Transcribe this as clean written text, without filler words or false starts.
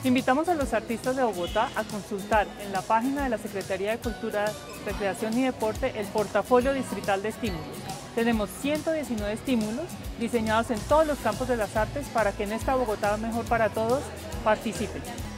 Invitamos a los artistas de Bogotá a consultar en la página de la Secretaría de Cultura, Recreación y Deporte el portafolio distrital de estímulos. Tenemos 119 estímulos diseñados en todos los campos de las artes para que en esta Bogotá mejor para todos participen.